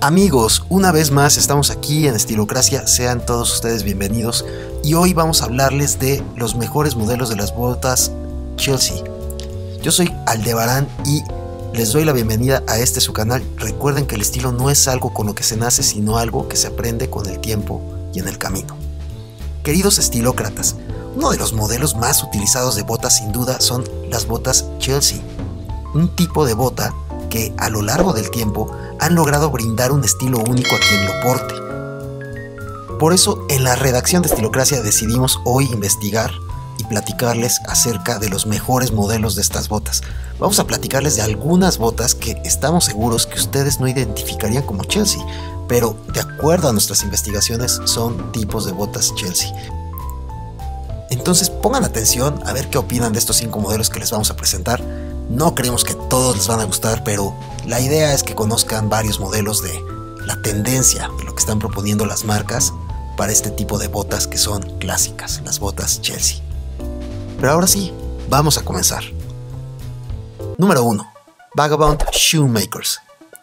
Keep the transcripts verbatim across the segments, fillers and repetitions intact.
Amigos, una vez más estamos aquí en Estilocracia, sean todos ustedes bienvenidos y hoy vamos a hablarles de los mejores modelos de las botas Chelsea. Yo soy Aldebarán y les doy la bienvenida a este su canal. Recuerden que el estilo no es algo con lo que se nace, sino algo que se aprende con el tiempo y en el camino. Queridos estilócratas, uno de los modelos más utilizados de botas sin duda son las botas Chelsea, un tipo de bota que a lo largo del tiempo han logrado brindar un estilo único a quien lo porte. Por eso en la redacción de Estilocracia decidimos hoy investigar y platicarles acerca de los mejores modelos de estas botas. Vamos a platicarles de algunas botas que estamos seguros que ustedes no identificarían como Chelsea, pero de acuerdo a nuestras investigaciones son tipos de botas Chelsea. Entonces pongan atención a ver qué opinan de estos cinco modelos que les vamos a presentar. No creemos que todos les van a gustar, pero la idea es que conozcan varios modelos de la tendencia de lo que están proponiendo las marcas para este tipo de botas que son clásicas, las botas Chelsea. Pero ahora sí, vamos a comenzar. Número uno. Vagabond Shoemakers.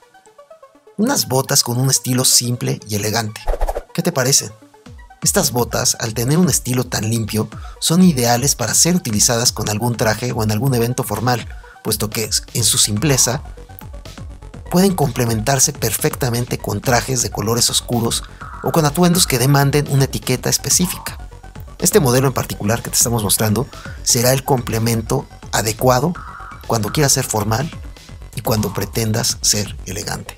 Unas botas con un estilo simple y elegante. ¿Qué te parecen? Estas botas, al tener un estilo tan limpio, son ideales para ser utilizadas con algún traje o en algún evento formal, puesto que en su simpleza pueden complementarse perfectamente con trajes de colores oscuros o con atuendos que demanden una etiqueta específica. Este modelo en particular que te estamos mostrando será el complemento adecuado cuando quieras ser formal y cuando pretendas ser elegante.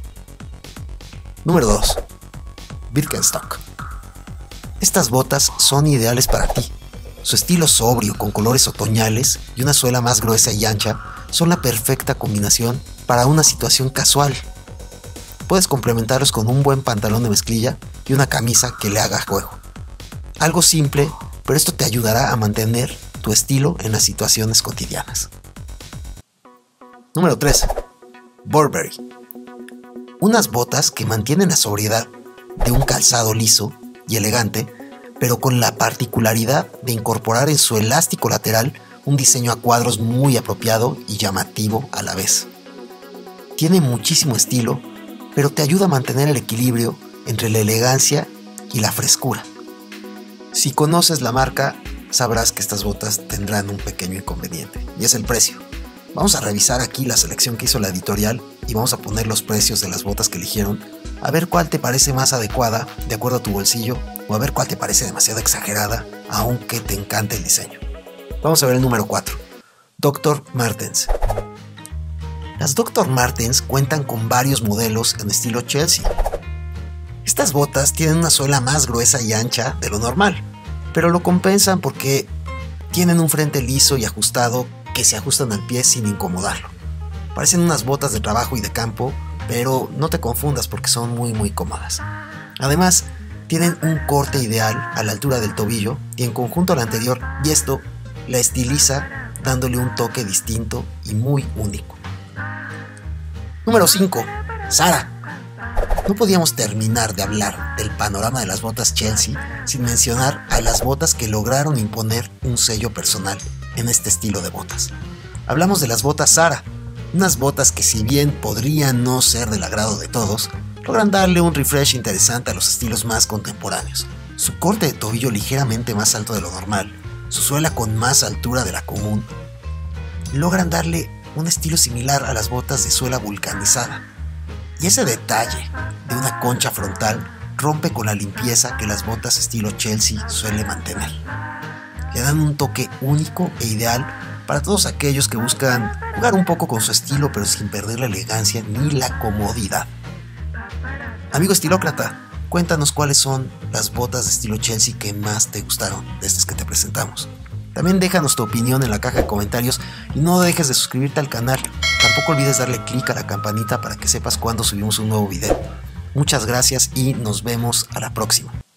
Número dos. Birkenstock. Estas botas son ideales para ti. Su estilo sobrio con colores otoñales y una suela más gruesa y ancha son la perfecta combinación para una situación casual. Puedes complementarlos con un buen pantalón de mezclilla y una camisa que le haga juego. Algo simple, pero esto te ayudará a mantener tu estilo en las situaciones cotidianas. Número tres. Burberry. Unas botas que mantienen la sobriedad de un calzado liso y elegante, pero con la particularidad de incorporar en su elástico lateral un diseño a cuadros muy apropiado y llamativo a la vez. Tiene muchísimo estilo, pero te ayuda a mantener el equilibrio entre la elegancia y la frescura. Si conoces la marca, sabrás que estas botas tendrán un pequeño inconveniente, y es el precio. Vamos a revisar aquí la selección que hizo la editorial y vamos a poner los precios de las botas que eligieron, a ver cuál te parece más adecuada de acuerdo a tu bolsillo o a ver cuál te parece demasiado exagerada aunque te encante el diseño. Vamos a ver el número cuatro. Doctor Martens. Las Doctor Martens cuentan con varios modelos en estilo Chelsea. Estas botas tienen una suela más gruesa y ancha de lo normal, pero lo compensan porque tienen un frente liso y ajustado que se ajustan al pie sin incomodarlo. Parecen unas botas de trabajo y de campo, pero no te confundas porque son muy muy cómodas. Además, tienen un corte ideal a la altura del tobillo y en conjunto al anterior, y esto la estiliza dándole un toque distinto y muy único. Número cinco. Zara. No podíamos terminar de hablar del panorama de las botas Chelsea sin mencionar a las botas que lograron imponer un sello personal en este estilo de botas. Hablamos de las botas Zara, unas botas que si bien podrían no ser del agrado de todos, logran darle un refresh interesante a los estilos más contemporáneos. Su corte de tobillo ligeramente más alto de lo normal, su suela con más altura de la común, logran darle un estilo similar a las botas de suela vulcanizada. Y ese detalle de una concha frontal rompe con la limpieza que las botas estilo Chelsea suele mantener. Le dan un toque único e ideal para todos aquellos que buscan jugar un poco con su estilo pero sin perder la elegancia ni la comodidad. Amigo estilócrata, cuéntanos cuáles son las botas de estilo Chelsea que más te gustaron de estas que te presentamos. También déjanos tu opinión en la caja de comentarios y no dejes de suscribirte al canal. Tampoco olvides darle clic a la campanita para que sepas cuando subimos un nuevo video. Muchas gracias y nos vemos a la próxima.